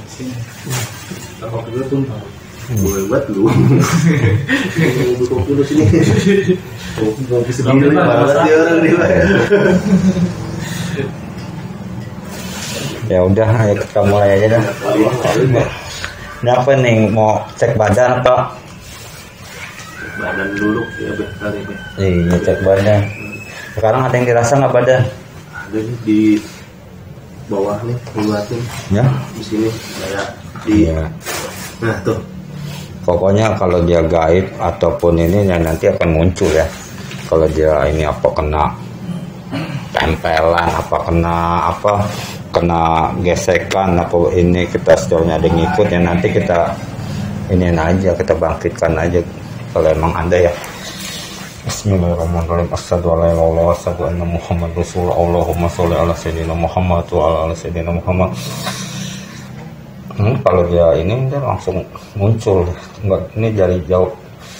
Apa dulu tuh? Boleh buat lu. Buku dulu sini. Mau bisa bilang banget ya orang ini. Ya udah, ayo kita mulai aja dah. Ini apa nih, mau cek badan atau? Badan dulu ya bentar ini. Iya, cek badan. Sekarang ada yang dirasa nggak badan? Ada nih di bawah nih, ngeliatin. Ya. Di sini kayak di. Iya. Nah tuh. Pokoknya kalau dia gaib ataupun ini ya nanti akan muncul ya. Kalau dia ini apa kena tempelan, apa kena gesekan, apa ini kita setelahnya ada yang ngikut ya, nanti kita ini aja, kita bangkitkan aja kalau emang ada ya. Bismillahirrahmanirrahim. Asyhadu an la ilaha illallah wa asyhadu anna Muhammadar Rasulullah. Allahumma sholli ala sayyidina Muhammad wa ala sayyidina Muhammad. Kalau dia ini dia langsung muncul, enggak ini dari jauh.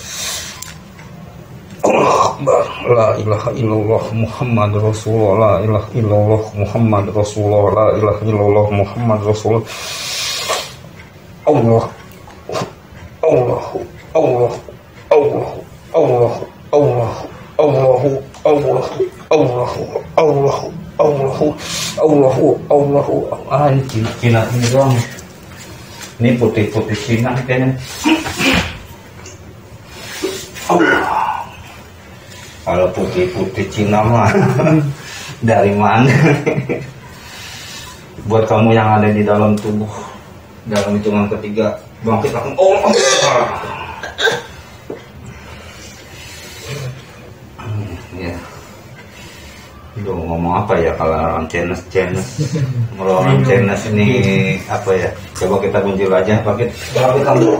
La ilaha illallah Muhammad Rasulullah, la ilaha illallah Muhammad Rasulullah, la ilaha illallah Muhammad Rasulullah. Allah Allah Allah Allah Allah Allah Allah Allah Allah Allah Allah Allah anjing Cina ini dong. Ini putih-putih Cina kayaknya. Kalau putih-putih Cina mah dari mana? Buat kamu yang ada di dalam tubuh, dalam hitungan ketiga, bangkit langsung. Oh, ya. Duh, ngomong apa ya kalau orang Chinese? Kalau orang Chinese ini apa ya? Coba kita muncul aja, bangkit kamu.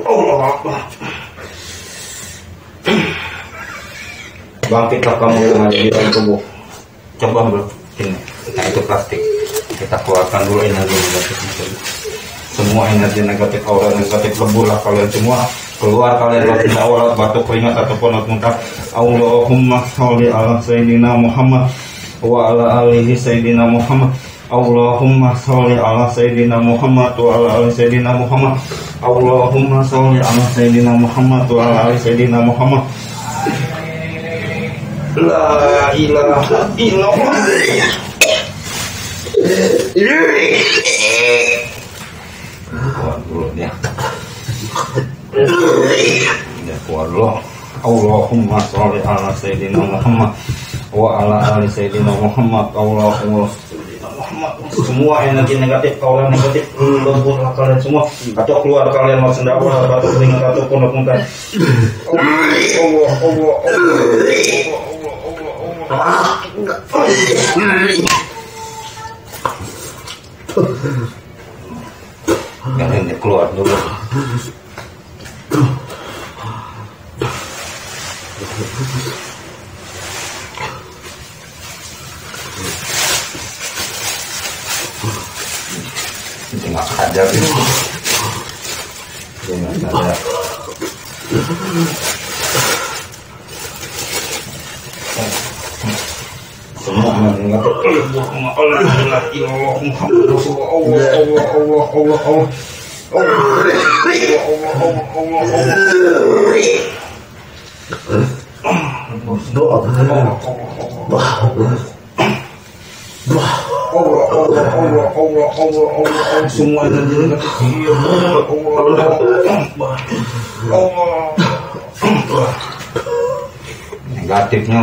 Bangkitlah kamu yang ada di dalam tubuh. Coba bro, ini, nah itu plastik. Kita keluarkan dulu energi negatif. Semua energi negatif, aura negatif, leburlah kalian semua. Keluar kalian lewat awal, batuk, keringat ataupun muntah. Allahumma sholli ala sayyidina Muhammad wa ala alihi sayyidina Muhammad. Allahumma sholli ala sayyidina Muhammad wa ala alihi sayyidina Muhammad. Allahumma sholli ala sayyidina Muhammad wa ala alihi sayyidina Muhammad. La ilaha illallah. Keluar dulu dia. Dia keluar dulu. Allahumma sholli ala sayyidina Muhammad wa ala ali sayyidina Muhammad. Allahumma Muhammad. Semua energi negatif, aura negatif, leburlah kalian semua. Atau keluar kalian mau sendawa, batu keringat atau pondok muntah. Jangan dia keluar dulu. Nggak sadar itu. Dia nggak sadar. Semua mengatur Allah Muhammad Rasulullah Allah Allah Allah Allah semua negatifnya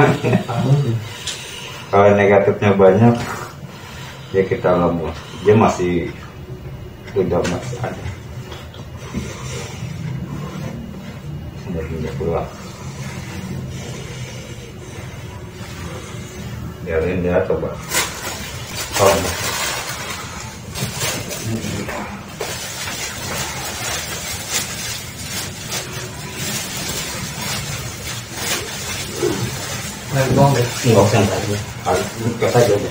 kalau negatifnya banyak ya kita lemah, dia masih ada sudah pindah pulang, biarin dia coba buang deh, nggak usah tadi, buka saja deh.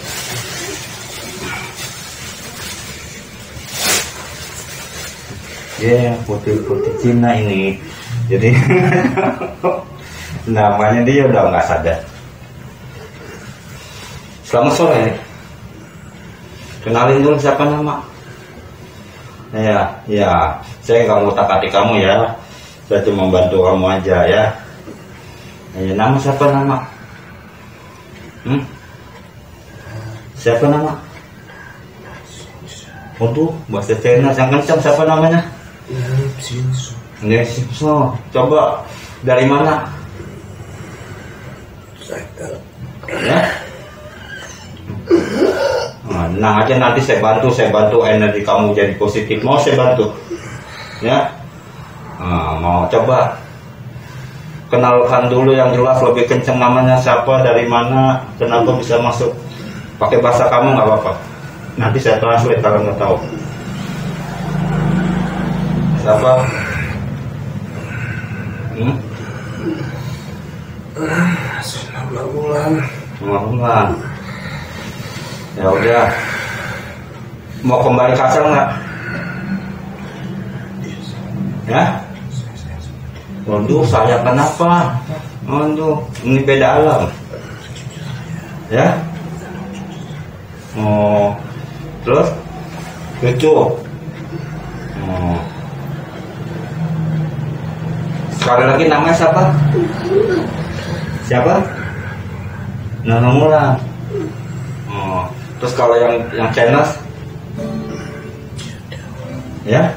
Ya, putih-putih Cina ini, jadi namanya dia udah nggak sadar. Selamat sore, kenalin dulu siapa nama? Ya, saya nggak mau takati kamu ya. Saya cuma bantu kamu aja ya. Nama siapa nama? Siapa nama? Waduh, bahasa China yang kencang, siapa namanya? So, coba dari mana? Ya? Nah aja, nanti saya bantu energi kamu jadi positif. Mau saya bantu? Ya? Mau coba kenalkan dulu yang jelas, lebih kencang, namanya siapa, dari mana, kenapa bisa masuk? Pakai bahasa kamu nggak apa-apa. Nanti saya translate kalau nggak tahu. Siapa? Bulan. Ya udah. Mau kembali ke asal nggak? Ya? Waduh, saya kenapa? Waduh, ini beda alam. Ya? Terus lucu. Sekali lagi, namanya siapa? Siapa? Nana Mulan. Terus kalau yang Chinese, ya?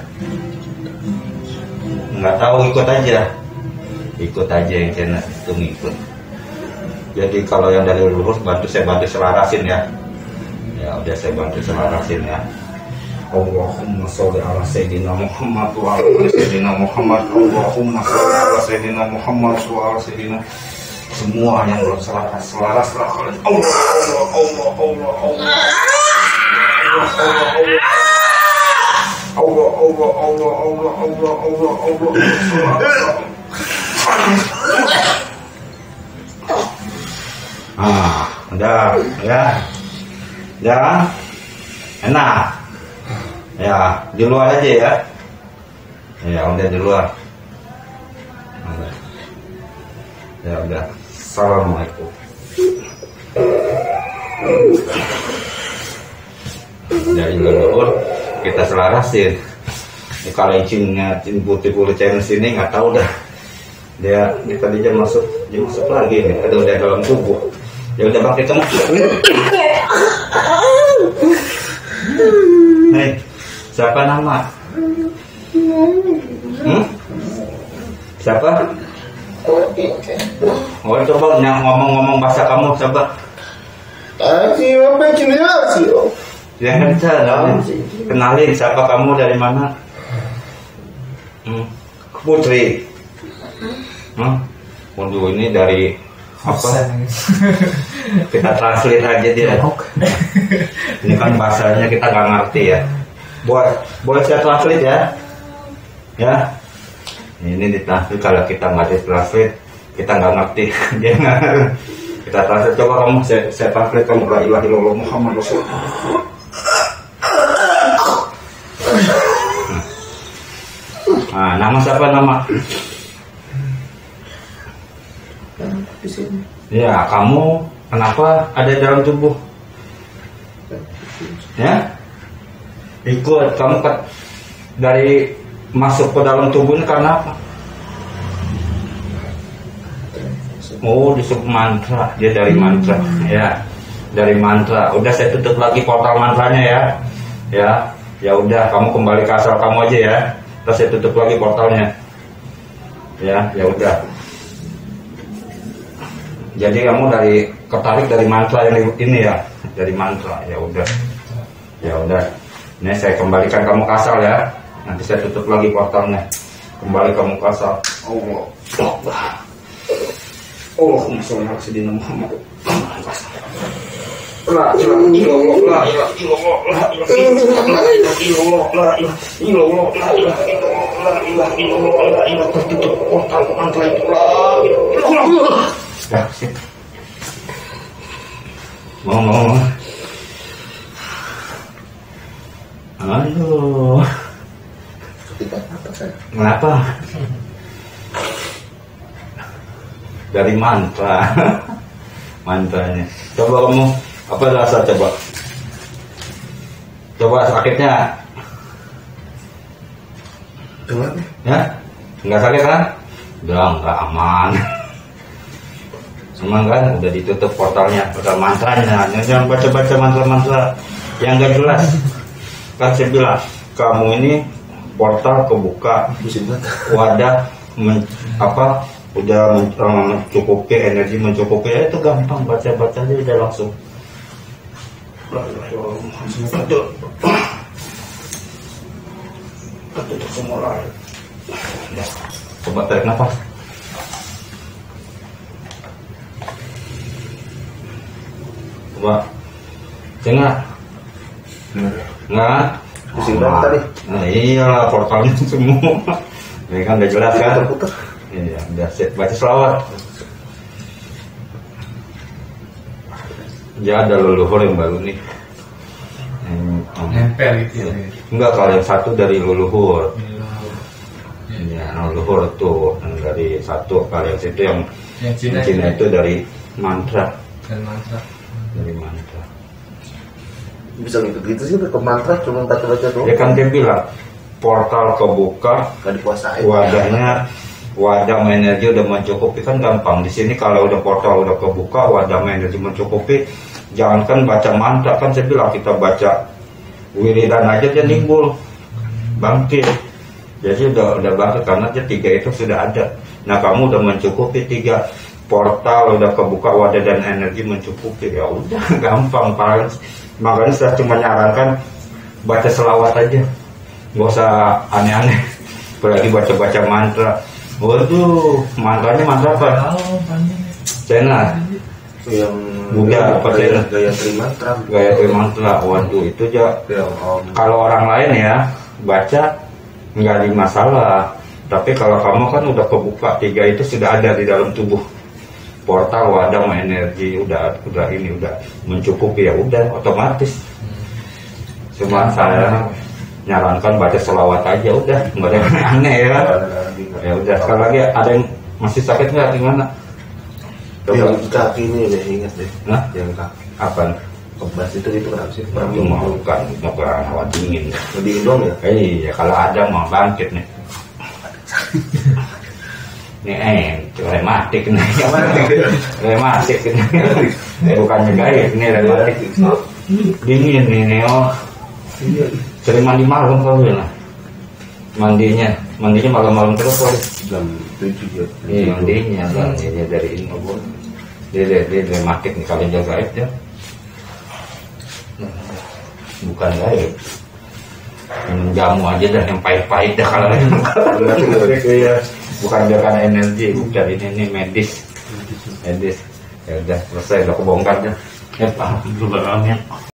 Nggak tahu, ikut aja yang Chinese itu ngikut. Jadi kalau yang dari luhur saya bantu selarasin ya. Ya udah, saya bantu selarasin ya. Allahumma sholli ala sayyidina Muhammad wa ala sayyidina Muhammad. Allahumma sholli ala sayyidina Muhammad wa ala sayyidina. Semua yang belum selaras kalian. Allah. Udah ya. Ya, enak. Ya, di luar aja ya. Ya udah, di luar. Ya udah. Assalamualaikum. Dari luar kita selarasin. Ya, kalau cing putih Chinese sini nggak tahu dah. Dia tadi dia masuk lagi nih. Ada udah dalam tubuh. Ya udah, bangkit kamu. Hei, siapa nama? Siapa? Coba ngomong bahasa kamu, coba. Yang kencang, kenalin siapa kamu, dari mana? Putri. Waduh, ini dari apa? Kita translate aja dia. Ini kan bahasanya kita nggak ngerti ya. Boleh saya translate ya? Ya. Ini ditranslate, kalau kita nggak ditranslate kita nggak ngerti. Dia nggak. Kita translate, coba kamu saya translate kamu. La ilaha illallah Muhammad Rasulullah. Nama siapa nama? Ya, kamu kenapa ada dalam tubuh? Ya, ikut kamu dari masuk ke dalam tubuh ini karena apa? Disebut mantra, dia dari mantra. Ya, dari mantra. Udah, saya tutup lagi portal mantranya ya. Ya udah, kamu kembali ke asal kamu aja ya. Terus saya tutup lagi portalnya. Ya udah. Jadi kamu ketarik dari mantra yang ini ya, dari mantra. Ya udah. Ini saya kembalikan kamu ke asal ya. Nanti saya tutup lagi portalnya. Kembali kamu ke asal. Allahumma sholli ala sayyidina Muhammad. La ilaha illallah, la ilaha illallah, la ilaha illallah, la ilaha illallah, la ilaha illallah, la ilaha illallah, la ilaha tertutup portal mantra itu. La ilaha illallah. Ya, sip. Ngomong. Aduh. Kenapa? Dari mantra. Mantranya. Coba kamu, apa rasa coba? Coba sakitnya. Dengar nih. Ya, nggak sakit kan? Udah nggak aman. Aman kan? Udah ditutup portalnya, portal mantranya. Jangan baca-baca mantra-mantra yang nggak jelas. Kan saya bilang, kamu ini portal kebuka, wadah udah mencukupi, energi mencukupi, ya itu gampang, baca-baca aja udah langsung. Coba tarik nafas. Coba dengar. Nggak? Pusing banget tadi. Nah iyalah, portalnya semua. Ini kan udah jelas kan? Putar. Iya, udah set, baca selawat. Ya ada leluhur yang baru nih. Nempel gitu ya. Enggak, kalau yang satu dari leluhur. Ya, leluhur tuh yang dari satu, kalau yang situ yang Cina itu dari mantra. Dan mantra. Dari mantra. Bisa gitu-gitu sih ke mantra cuma baca-baca doang. Ya kan dia bilang portal kebuka, Gak dikuasain. wadahnya wadah energi udah mencukupi, kan gampang. Di sini kalau udah portal udah kebuka, wadah energi mencukupi, jangankan baca mantra, kan saya bilang kita baca wiridan aja dia timbul bangkit. Jadi udah bangkit karena dia tiga itu sudah ada. Nah kamu udah mencukupi tiga, portal udah kebuka, wadah dan energi mencukupi, ya udah gampang. Makanya saya cuma nyarankan baca selawat aja, nggak usah aneh-aneh, apalagi baca-baca mantra. Waduh, mantranya mantra apa? Cina, Yang Buddha apa Cina? Gaya trimantra. Gaya mantra. Waduh, itu aja. Kalau orang lain ya baca nggak ada masalah. Tapi kalau kamu kan udah kebuka, tiga itu sudah ada di dalam tubuh. Portal, wadah, energi udah mencukupi, ya udah otomatis. Cuma saya nyarankan baca selawat aja, udah nggak ada yang aneh ya. Ya udah, sekali lagi ada yang masih sakit nggak, gimana? Yang kaki ini deh, ingat deh. Nah, Yang kaki. apa? Kebas itu kenapa sih? Itu mau bukan hawa dingin. Lebih dong ya. Iya, kalau ada mau bangkit nih. Ini rematik nih. Rematik ini. Bukannya gaib, ini rematik. Dingin nih, oh. Sering mandi malam kau ya? Mandinya malam-malam terus kali. Jam 7 ya. Iya, mandinya kan ini dari ini. Dia rematik nih, kalau jaga gaib ya. Bukan gaib. Minum jamu aja dah, yang pahit-pahit dah kalau ya. Bukan jaga energi, bukan ini medis. Ya udah selesai, udah kebongkar dah. Ya Pak, dulu ya.